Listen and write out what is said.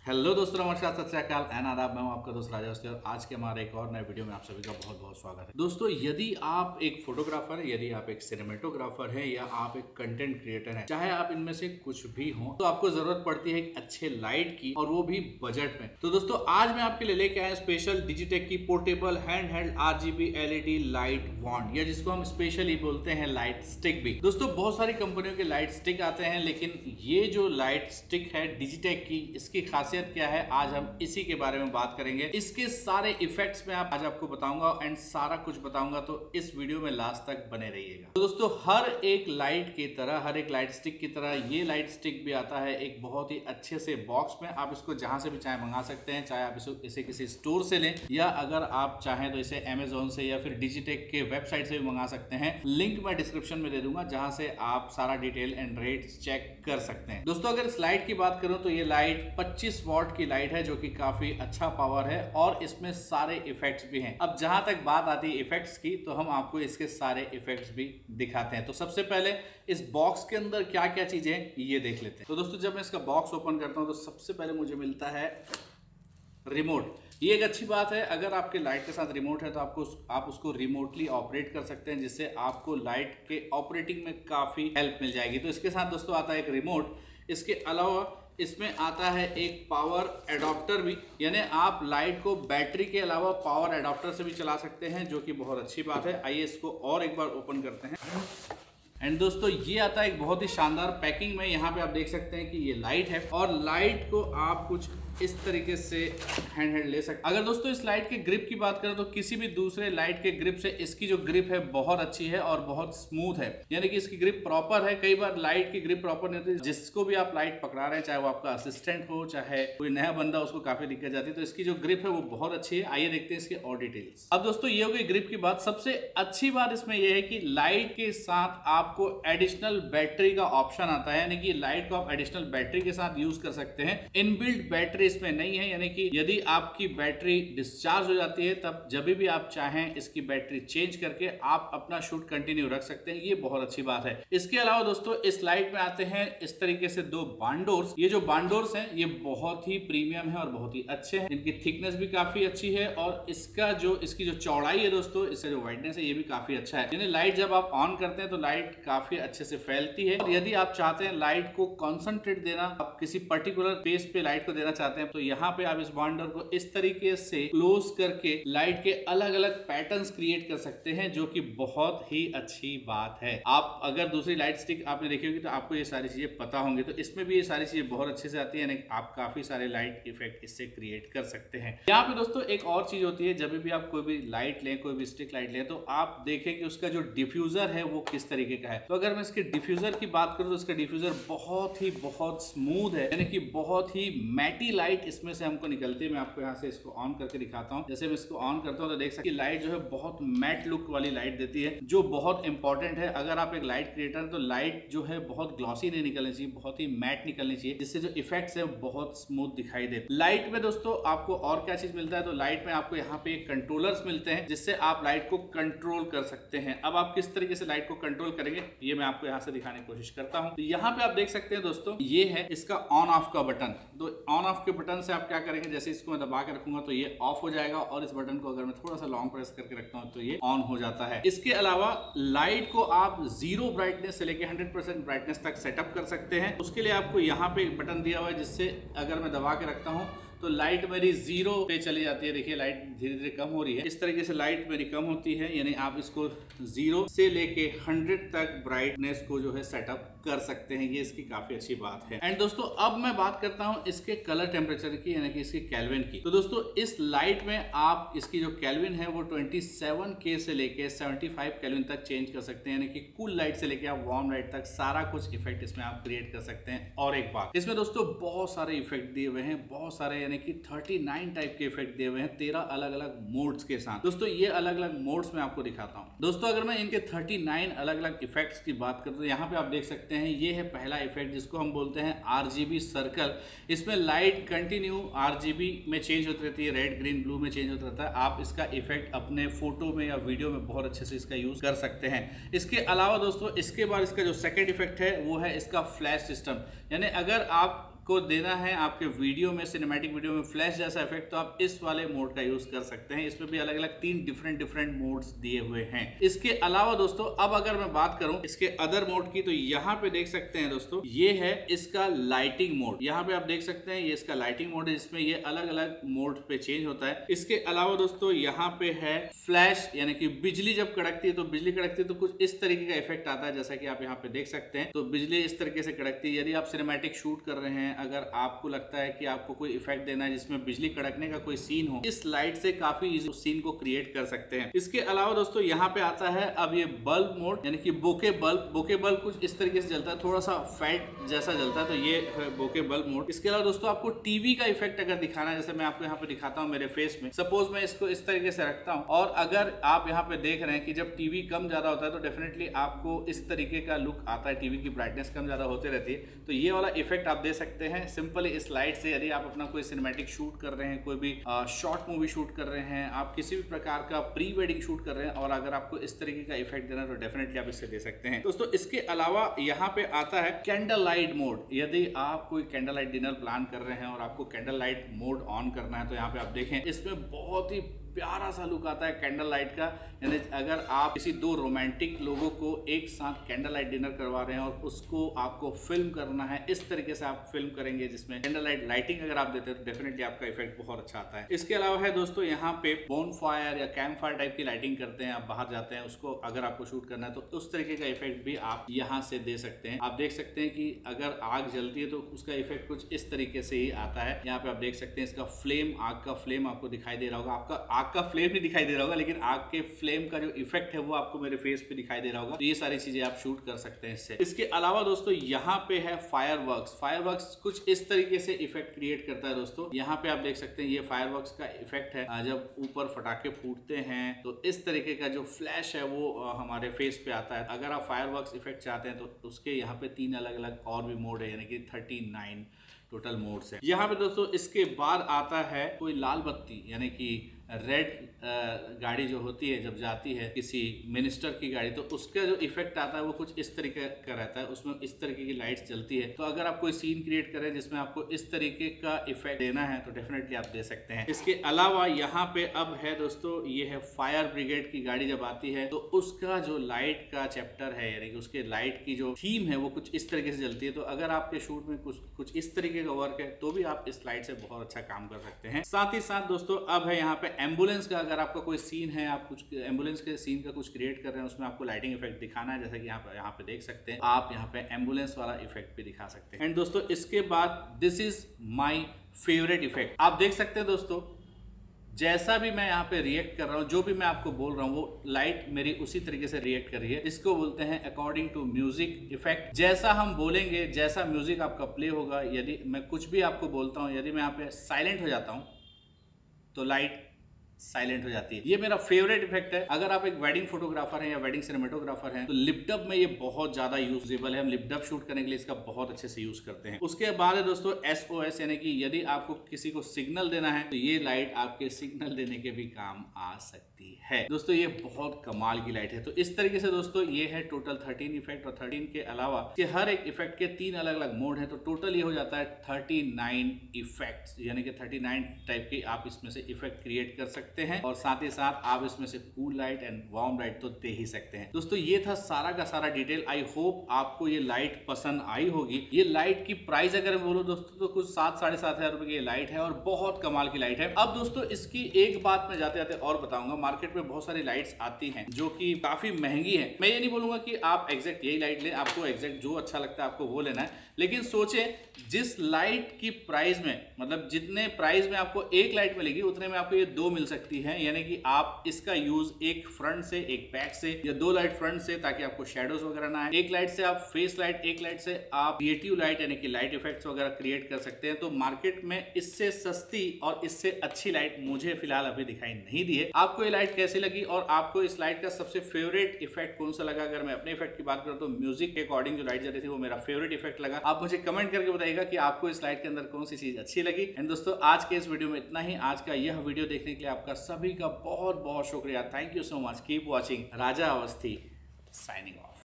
Hello दोस्तों, नमस्कार, सत श्री अकाल एंड आदाब। मैं हूं आपका दोस्त राजा अवस्थी और आज के हमारे एक और नए वीडियो में आप सभी का बहुत बहुत स्वागत है। दोस्तों, यदि आप एक फोटोग्राफर है, यदि आप एक सिनेमेटोग्राफर है या आप एक कंटेंट क्रिएटर है, चाहे आप इनमें से कुछ भी हो, तो आपको जरूरत पड़ती है एक अच्छे लाइट की, और वो भी बजट में। तो दोस्तों, आज मैं आपके लिए लेके आया स्पेशल डिजिटेक की portable hand held RGB LED light wand, या जिसको हम स्पेशली बोलते हैं लाइट स्टिक भी। दोस्तों, बहुत सारी कंपनियों के लाइट स्टिक आते हैं, लेकिन ये जो लाइट स्टिक है डिजिटेक की, इसकी खासियत क्या है, आज हम इसी के बारे में बात करेंगे। इसके सारे इफेक्ट्स में आज आपको बताऊंगा एंड सारा कुछ बताऊंगा, तो इस वीडियो में लास्ट तक बने रहिएगा। तो दोस्तों, हर एक लाइट की तरह, हर एक लाइट स्टिक की तरह ये लाइट स्टिक भी आता है एक बहुत ही अच्छे से बॉक्स में। आप इसको जहां से भी चाहे मंगा सकते हैं, चाहे आप इसे किसी स्टोर से लें, या अगर आप चाहें तो इसे अमेजोन से या फिर डिजिटेक के वेबसाइट से भी मंगा सकते हैं। लिंक मैं डिस्क्रिप्शन में दे दूंगा, जहां से आप सारा डिटेल एंड रेट्स चेक कर सकते हैं। दोस्तों, अगर इस लाइट की बात करूं तो ये लाइट 25 वॉट की लाइट है, जो कि काफी अच्छा पावर है, और इसमें सारे इफेक्ट्स भी हैं। अब जहां तक बात आती है इफेक्ट्स की, तो हम आपको इसके सारे इफेक्ट्स भी दिखाते हैं। तो सबसे पहले इस बॉक्स के अंदर क्या क्या चीजें हैं ये देख लेते हैं। तो दोस्तों, जब मैं इसका बॉक्स ओपन करता हूं तो सबसे पहले मुझे मिलता है रिमोट। ये एक अच्छी बात है, अगर आपके लाइट के साथ रिमोट है तो आप उसको रिमोटली ऑपरेट कर सकते हैं, जिससे आपको लाइट के ऑपरेटिंग में काफ़ी हेल्प मिल जाएगी। तो इसके साथ दोस्तों आता है एक रिमोट। इसके अलावा इसमें आता है एक पावर एडाप्टर भी, यानी आप लाइट को बैटरी के अलावा पावर एडाप्टर से भी चला सकते हैं, जो कि बहुत अच्छी बात है। आइए इसको और एक बार ओपन करते हैं। एंड दोस्तों, ये आता है एक बहुत ही शानदार पैकिंग में। यहाँ पे आप देख सकते हैं कि ये लाइट है, और लाइट को आप कुछ इस तरीके से हैंड हेल्ड ले सकते हैं। अगर दोस्तों इस लाइट के ग्रिप की बात करें तो किसी भी दूसरे लाइट के ग्रिप से इसकी जो ग्रिप है बहुत अच्छी है और बहुत स्मूथ है, यानी कि इसकी ग्रिप प्रॉपर है। कई बार लाइट की ग्रिप प्रॉपर नहीं होती, जिसको भी आप लाइट पकड़ा रहे हैं, चाहे वो आपका असिस्टेंट हो, चाहे कोई नया बंदा, उसको काफी दिक्कत जाती है। तो इसकी जो ग्रिप है वो बहुत अच्छी है। आइए देखते हैं इसके और डिटेल्स। अब दोस्तों, ये हो गई ग्रिप की बात। सबसे अच्छी बात इसमें यह है कि लाइट के साथ आपको एडिशनल बैटरी का ऑप्शन आता है, यानी कि लाइट को आप एडिशनल बैटरी के साथ यूज कर सकते हैं। इनबिल्ट बैटरी इसमें नहीं है, यानी कि यदि आपकी बैटरी डिस्चार्ज हो जाती है, तब जब भी आप चाहें इसकी बैटरी चेंज करके आप अपना शूट कंटिन्यू रख सकते हैं। ये बहुत अच्छी बात है। इसके अलावा दोस्तों, इस लाइट में आते हैं इस तरीके से दो बांडोर्स। ये जो बांडोर्स हैं ये बहुत ही प्रीमियम है और बहुत ही अच्छे हैं। इनकी थिकनेस भी काफी अच्छी है, और इसकी जो चौड़ाई है दोस्तों, इसका जो वाइडनेस है ये भी काफी अच्छा है। यानी लाइट जब आप ऑन करते हैं तो लाइट काफी अच्छे से फैलती है। और यदि आप चाहते हैं लाइट को कॉन्सेंट्रेट देना, आप किसी पर्टिकुलर पेस पे लाइट को देना चाहते हैं, तो यहाँ पे आप इस बॉन्डर को इस तरीके से क्लोज करके लाइट के अलग अलग पैटर्न्स क्रिएट कर सकते हैं, जो कि बहुत ही अच्छी बात है। आप अगर दूसरी लाइट स्टिक आपने देखी होगी तो आपको ये सारी चीजें पता होंगी। तो इसमें भी ये सारी चीजें बहुत अच्छे से आती है, यानी आप काफी सारे लाइट इफेक्ट इससे क्रिएट कर सकते हैं। यहाँ पे दोस्तों एक और चीज होती है, जब भी आप कोई भी लाइट लें, कोई भी स्टिक लाइट लें, तो आप देखें कि उसका जो डिफ्यूजर है वो किस तरीके का है। तो अगर मैं इसके डिफ्यूजर की बात करूं तो इसका डिफ्यूजर बहुत स्मूथ है, यानी कि बहुत ही मैटी लाइट इसमें से हमको निकलती है। मैं आपको यहाँ से इसको ऑन करके दिखाता हूँ। जैसे मैं इसको ऑन करता हूँ तो देख सकते हैं लाइट जो है बहुत मैट लुक वाली लाइट देती है, जो बहुत इंपॉर्टेंट है। अगर आप एक लाइट क्रिएटर हैं तो लाइट जो है बहुत ग्लॉसी नहीं निकलनी चाहिए, बहुत ही मैट निकलनी चाहिए, जिससे जो इफेक्ट्स है बहुत स्मूथ दिखाई दे। लाइट में दोस्तों आपको और क्या चीज मिलता है, तो लाइट में आपको यहाँ पे कंट्रोलर्स मिलते हैं, जिससे आप लाइट को कंट्रोल कर सकते हैं। अब आप किस तरीके से लाइट को कंट्रोल करेंगे ये मैं आपको यहाँ से दिखाने की कोशिश करता हूँ। तो यहाँ पे आप देख सकते हैं दोस्तों, ये है इसका ऑन ऑफ का बटन। तो ऑन ऑफ के बटन से आप क्या करेंगे, जैसे इसको मैं दबा के रखूंगा तो ये ऑफ हो जाएगा, और इस बटन को अगर मैं थोड़ा सा लॉन्ग प्रेस करके रखता हूं तो ये ऑन हो जाता है। इसके अलावा लाइट को आप 0 ब्राइटनेस से लेकर 100% ब्राइटनेस तक सेटअप कर सकते हैं। उसके लिए आपको यहाँ पे एक बटन दिया हुआ है, जिससे अगर मैं दबा के रखता हूँ तो लाइट मेरी 0 पे चली जाती है। देखिए लाइट धीरे धीरे कम हो रही है। इस तरीके से लाइट मेरी कम होती है, यानी आप इसको 0 से लेके 100 तक ब्राइटनेस को जो है सेटअप कर सकते हैं। ये इसकी काफी अच्छी बात है। एंड दोस्तों, अब मैं बात करता हूं इसके कलर टेम्परेचर की, यानी कि इसके केल्विन की। तो दोस्तों, इस लाइट में आप इसकी जो केल्विन है वो 27K से लेके 75 केल्विन तक चेंज कर सकते हैं, यानी कि कूल लाइट से लेके आप वार्म लाइट तक सारा कुछ इफेक्ट इसमें आप क्रिएट कर सकते हैं। और एक बात, इसमें दोस्तों बहुत सारे इफेक्ट दिए हुए हैं, बहुत सारे, यानी कि 39 टाइप के इफेक्ट दिए हुए हैं 13 अलग अलग मोड्स के साथ। दोस्तों, ये अलग अलग मोड्स में आपको दिखाता हूं। दोस्तों, अगर मैं इनके 39 अलग अलग इफेक्ट्स की बात करूं तो यहाँ पे आप देख सकते हैं, ये है पहला इफेक्ट, जिसको हम बोलते हैं RGB सर्कल। इसमें लाइट कंटिन्यू RGB में चेंज होती रहती है, रेड ग्रीन ब्लू में चेंज होता रहता है। आप इसका इफेक्ट अपने फोटो में या वीडियो में बहुत अच्छे से इसका यूज कर सकते हैं। इसके अलावा दोस्तों, इसके बाद इसका जो सेकेंड इफेक्ट है वो है इसका फ्लैश सिस्टम, यानी अगर आप आपको देना है आपके वीडियो में, सिनेमैटिक वीडियो में फ्लैश जैसा इफेक्ट, तो आप इस वाले मोड का यूज कर सकते हैं। इसमें भी अलग अलग 3 डिफरेंट मोड्स दिए हुए हैं। इसके अलावा दोस्तों अब अगर मैं बात करूं इसके अदर मोड की, तो यहाँ पे देख सकते हैं दोस्तों, ये है इसका लाइटिंग मोड। यहाँ पे आप देख सकते हैं ये इसका लाइटिंग मोड है, जिसमें ये अलग अलग मोड पे चेंज होता है। इसके अलावा दोस्तों यहाँ पे है फ्लैश, यानी कि बिजली जब कड़कती है तो कुछ इस तरीके का इफेक्ट आता है, जैसा कि आप यहाँ पे देख सकते हैं। तो बिजली इस तरीके से कड़कती है। यदि आप सिनेमैटिक शूट कर रहे हैं, अगर आपको लगता है कि आपको कोई इफेक्ट देना है जिसमें बिजली कड़कने का कोई सीन हो, इस लाइट से काफी इजी उस सीन को क्रिएट कर सकते हैं। इसके अलावा दोस्तों यहाँ पे आता है अब ये बल्ब मोड, यानी कि बोके बल्ब कुछ इस तरीके से जलता है, थोड़ा सा फैट जैसा जलता है, तो ये है बोके बल्ब मोड। इसके अलावा दोस्तों आपको टीवी का इफेक्ट अगर दिखाना है, जैसे मैं आपको यहाँ पे दिखाता हूँ मेरे फेस में, सपोज मैं इसको इस तरीके से रखता हूँ, और अगर आप यहाँ पे देख रहे हैं कि जब टीवी कम ज्यादा होता है तो डेफिनेटली आपको इस तरीके का लुक आता है, टीवी की ब्राइटनेस कम ज्यादा होते रहती है। तो ये वाला इफेक्ट आप दे सकते हैं सिंपली इस लाइट से। यदि आप अपना कोई सिनेमैटिक शूट कर रहे हैं, कोई भी शॉर्ट मूवी शूट कर रहे हैं, आप किसी भी प्रकार का प्री वेडिंग शूट कर रहे हैं, और अगर आपको इस तरीके का इफेक्ट देना है तो डेफिनेटली आप इससे दे सकते हैं दोस्तों। इसके अलावा यहाँ पे आता है कैंडल लाइट मोड। यदि आप कोई कैंडल लाइट डिनर प्लान कर रहे हैं और आपको कैंडल लाइट मोड ऑन करना है, तो यहाँ पे आप देखें इसमें बहुत ही प्यारा सा लुक आता है कैंडल लाइट का। यानी अगर आप किसी 2 रोमांटिक लोगों को एक साथ कैंडल लाइट डिनर करवा रहे हैं और उसको आपको फिल्म करना है, इस तरीके से आप फिल्म करेंगे, जिसमें कैंडल लाइट लाइटिंग अगर आप देते हैं तो डेफिनेटली आपका इफेक्ट बहुत अच्छा आता है। इसके अलावा है दोस्तों यहाँ पे बोन फायर या कैंप फायर टाइप की लाइटिंग करते हैं, आप बाहर जाते हैं, उसको अगर आपको शूट करना है तो उस तरीके का इफेक्ट भी आप यहाँ से दे सकते हैं। आप देख सकते हैं कि अगर आग जलती है तो उसका इफेक्ट कुछ इस तरीके से ही आता है। यहाँ पे आप देख सकते हैं इसका फ्लेम, आग का फ्लेम आपको दिखाई दे रहा होगा। आपका आग का फ्लेम नहीं दिखाई दे रहा होगा, लेकिन आग के फ्लेम का जो इफेक्ट है वो आपको मेरे फेस पे दिखाई दे रहा होगा। तो ये सारी चीजें आप शूट कर सकते हैं इससे। इसके अलावा दोस्तों यहाँ पे है फायरवर्क्स कुछ इस तरीके से इफेक्ट क्रिएट करता है दोस्तों। यहाँ पे आप देख सकते हैं ये फायरवर्क्स का इफेक्ट है। जब ऊपर फटाके फूटते हैं तो इस तरीके का जो फ्लैश है वो हमारे फेस पे आता है। अगर आप फायरवर्क्स इफेक्ट चाहते हैं तो उसके यहाँ पे 3 अलग अलग और भी मोड है, यानी कि 39 टोटल मोड्स है। यहाँ पे दोस्तों इसके बाद आता है कोई लाल बत्ती, यानी कि रेड गाड़ी जो होती है जब जाती है किसी मिनिस्टर की गाड़ी, तो उसका जो इफेक्ट आता है वो कुछ इस तरीके का रहता है, उसमें इस तरीके की लाइट्स जलती है। तो अगर आप कोई सीन क्रिएट करें जिसमें आपको इस तरीके का इफेक्ट देना है तो डेफिनेटली आप दे सकते हैं। इसके अलावा यहाँ पे अब है दोस्तों, ये है फायर ब्रिगेड की गाड़ी जब आती है तो उसका जो लाइट का चैप्टर है, यानी कि उसके लाइट की जो थीम है वो कुछ इस तरीके से जलती है। तो अगर आपके शूट में कुछ इस तरीके का वर्क है तो भी आप इस लाइट से बहुत अच्छा काम कर सकते हैं। साथ ही साथ दोस्तों अब है यहाँ पे एम्बुलेंस का। अगर आपका कोई सीन है, आप कुछ एम्बुलेंस के सीन का कुछ क्रिएट कर रहे हैं, उसमें आपको लाइटिंग इफेक्ट दिखाना है, जैसा कि यहाँ पे देख सकते हैं, आप यहाँ पे एम्बुलेंस वाला इफेक्ट भी दिखा सकते हैं। एंड दोस्तों इसके बाद this is my favourite effect. आप देख सकते हैं दोस्तों, जैसा भी मैं यहाँ पे रिएक्ट कर रहा हूँ, जो भी मैं आपको बोल रहा हूँ, वो लाइट मेरी उसी तरीके से रिएक्ट कर रही है। इसको बोलते हैं अकॉर्डिंग टू म्यूजिक इफेक्ट। जैसा हम बोलेंगे, जैसा म्यूजिक आपका प्ले होगा, यदि मैं कुछ भी आपको बोलता हूँ, यदि मैं यहाँ पे साइलेंट हो जाता हूँ तो लाइट साइलेंट हो जाती है। ये मेरा फेवरेट इफेक्ट है। अगर आप एक वेडिंग फोटोग्राफर हैं या वेडिंग सिनेमेटोग्राफर हैं तो लिपडब में ये बहुत ज्यादा यूजेबल है। हम लिपडब शूट करने के लिए इसका बहुत अच्छे से यूज करते हैं। उसके बाद है दोस्तों SOS, यानी कि यदि आपको किसी को सिग्नल देना है तो ये लाइट आपके सिग्नल देने के भी काम आ सकती है। दोस्तों ये बहुत कमाल की लाइट है। तो इस तरीके से दोस्तों ये है टोटल 13 इफेक्ट, और 13 के अलावा के हर एक इफेक्ट के 3 अलग अलग मोड है। तो टोटल ये हो जाता है 39 इफेक्ट्स, यानी कि 39 टाइप के आप इसमें से इफेक्ट क्रिएट कर सकते हैं। और साथ ही साथ आप इसमें से cool light and warm light तो दे ही सकते हैं। दोस्तों ये था सारा का सारा डिटेल। आई होप आपको ये लाइट पसंद आई होगी। ये लाइट की प्राइस अगर मैं बोलूं दोस्तों तो कुछ 7-7.5 हजार रुपए की लाइट है, और बहुत कमाल की लाइट है। अब दोस्तों इसकी एक बात मैं जाते जाते और बताऊंगा, मार्केट में बहुत सारी लाइट्स आती हैं जो कि काफी महंगी है। मैं ये नहीं बोलूंगा कि आप एग्जैक्ट यही लाइट लें, आपको एग्जैक्ट जो अच्छा लगता है आपको वो लेना है, लेकिन सोचें जिस लाइट की प्राइस में, मतलब जितने प्राइस में आपको एक लाइट मिलेगी उतने में आपको ये 2 मिल सकती है। यानी कि आप इसका यूज एक फ्रंट से, एक बैक से, या 2 लाइट फ्रंट से ताकि आपको शेडोज वगैरह ना आए। एक लाइट से आप फेस लाइट, एक लाइट से आप क्रिएटिव लाइट यानी कि लाइट इफेक्ट्स वगैरह क्रिएट कर सकते हैं। तो मार्केट में इससे सस्ती और इससे अच्छी लाइट मुझे फिलहाल अभी दिखाई नहीं दी है। आपको ये लाइट कैसी लगी और आपको इस लाइट का सबसे फेवरेट इफेक्ट कौन सा लगा? अगर मैं अपने इफेक्ट की बात करूं तो म्यूजिक के अकॉर्डिंग जो लाइट जल रही थी वो मेरा फेवरेट इफेक्ट लगा। आप मुझे कमेंट करके बताइएगा कि आपको इस लाइट के अंदर कौन सी चीज अच्छी लगी। एंड दोस्तों आज के इस वीडियो में इतना ही। आज का यह वीडियो देखने के लिए आपका सभी का बहुत बहुत शुक्रिया। Thank you so much. Keep watching. Raja Awasthi signing of.